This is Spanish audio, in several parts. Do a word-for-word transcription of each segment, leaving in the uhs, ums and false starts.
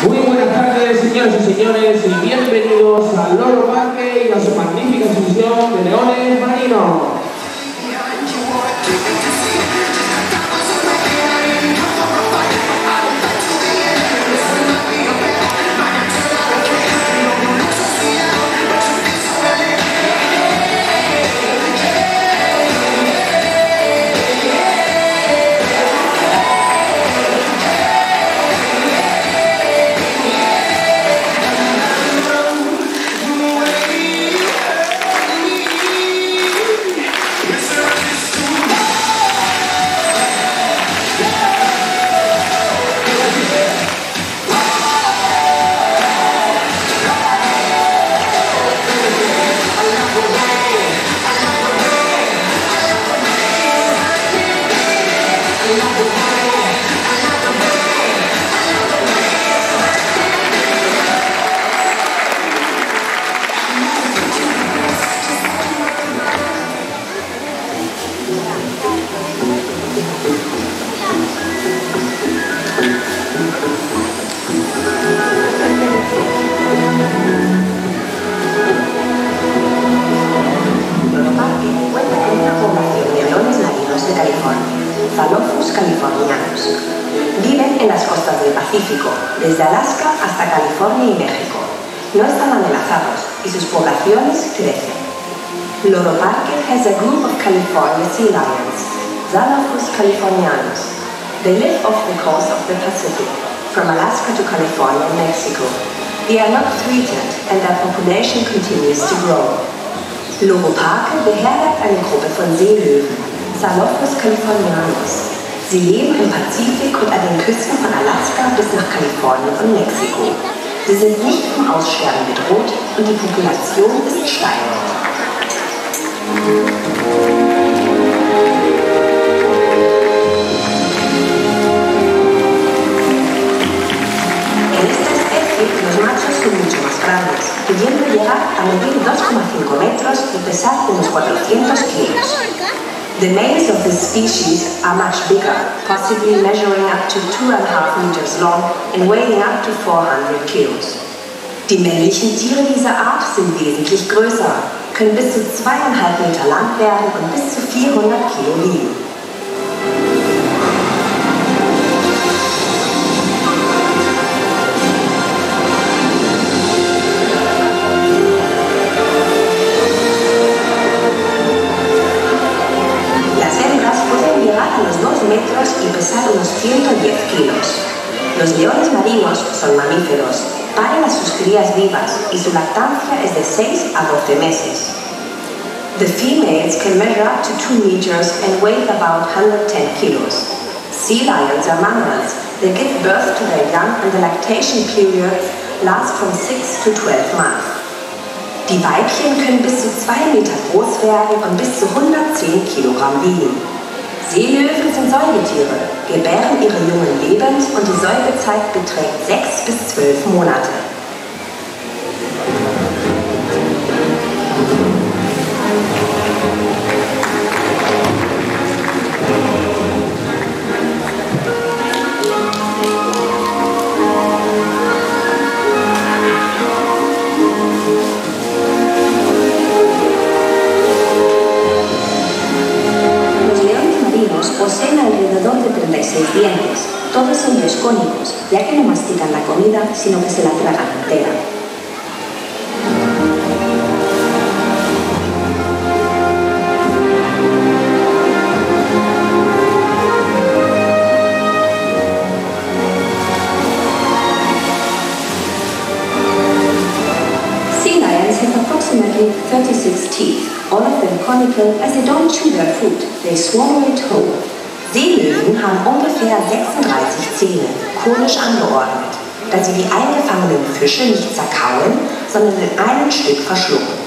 Muy buenas tardes, señoras y señores, y bienvenidos al Loro Parque y a su magnífica exhibición de leones marinos. Zalophus californianus. Viven en las costas del Pacífico, desde Alaska hasta California y México. No están amenazados y sus poblaciones crecen. Loro Parque has a group of California sea lions, Zalophus californianus. They live off the coast of the Pacific, from Alaska to California and Mexico. They are not threatened and their population continues to grow. Loro Parque beherbergt eine Gruppe von Seelöwen, Zalophus californianus. Sie leben im Pazifik und an den Küsten von Alaska bis nach Kalifornien und Mexiko. Sie sind nicht vom Aussterben bedroht und die Population ist steigend. En esta especie, los machos son mucho más grandes, pudiendo llegar a medir dos coma cinco metros y pesar unos cuatrocientos kilos. The males of this species are much bigger, possibly measuring up to two and a half meters long and weighing up to four hundred kilos. Die männlichen Tiere dieser Art sind wesentlich größer, können bis zu zweieinhalb Meter lang werden und bis zu vierhundert Kilo wiegen. Metros y pesar unos ciento diez kilos. Los leones marinos son mamíferos, paren a sus crías vivas y su lactancia es de seis a doce meses. The females can measure up to two meters and weigh about one hundred ten kilos. Sea lions are mammals. They give birth to their young and the lactation period lasts from six to twelve months. Die Weibchen können bis zu zwei Meter groß werden und bis zu hundertzehn Kilogramm wiegen. Seelöwen sind Säugetiere, gebären ihre Jungen lebend und die Säugezeit beträgt sechs bis zwölf Monate. Poseen alrededor de treinta y seis dientes. Todos ellos cónicos, ya que no mastican la comida, sino que se la tragan entera. Sea lions have approximately thirty-six teeth, all of them conical as they don't chew their food, they swallow it whole. Seelöwen haben ungefähr sechsunddreißig Zähne, konisch angeordnet, da sie die eingefangenen Fische nicht zerkauen, sondern in einem Stück verschlucken.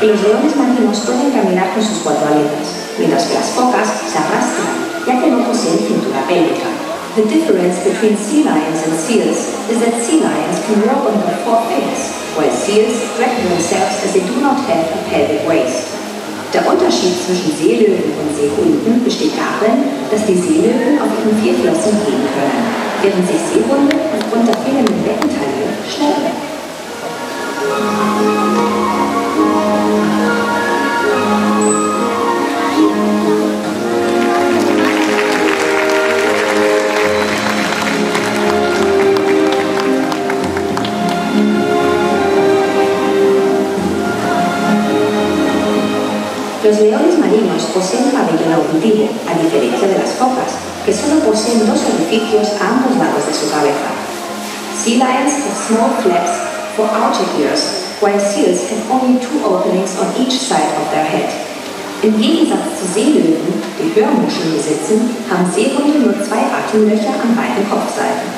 que los leones marinos pueden caminar con sus cuatro aletas, mientras que las focas se arrastran, ya que no poseen cintura pélvica. The difference between sea lions and seals is that sea lions can walk on their four fins, while seals drag themselves as they do not have a pelvic waist. Der Unterschied zwischen Seelöwen und Seehunden besteht darin, dass die Seelöwen auf ihren vier Flossen gehen können, während sich Seehunde aufgrund der fehlenden Beckentaille schnell. Los leones marinos poseen pabellón auditivo, a diferencia de las focas, que solo poseen dos orificios a ambos lados de su cabeza. Sea lions have small flaps for outer ears, while seals have only two openings on each side of their head. Im Gegensatz zu Seelöwen, die Hörmuscheln besitzen, haben Seehunde nur zwei Atemlöcher an beiden Kopfseiten.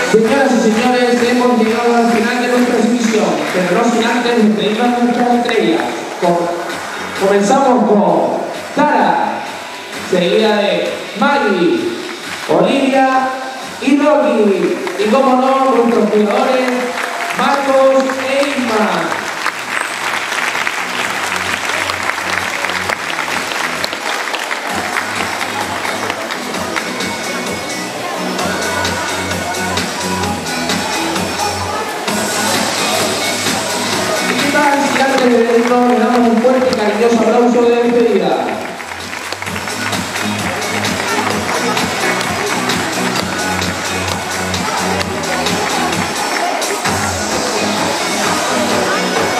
Señoras y señores, hemos llegado al final de nuestra exhibición, pero no sin antes despedir a nuestras estrellas. Com- Comenzamos con Tara, seguida de Maggie, Olivia y Rocky. Y como no, nuestros jugadores Marcos e Isma. Y antes de irnos, le damos un fuerte y cariñoso aplauso de despedida.